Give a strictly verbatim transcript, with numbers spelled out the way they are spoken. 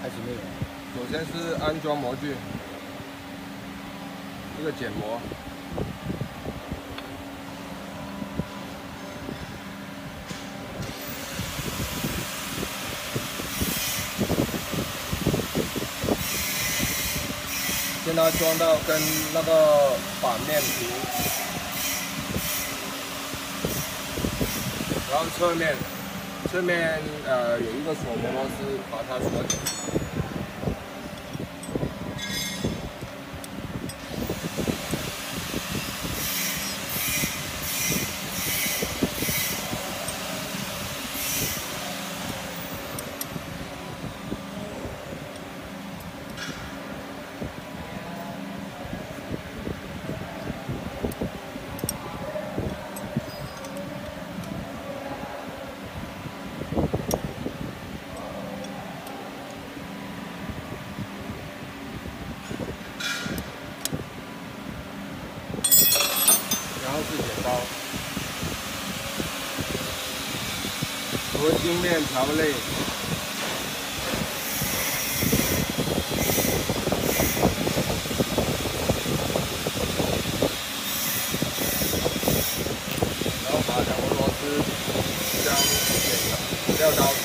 始内容。 首先是安装模具，这个剪模。 先它装到跟那个板面平，然后侧面，侧面呃有一个锁螺丝把它锁紧。然后是剪刀，和镜面条类，然后把两个螺丝相剪掉刀。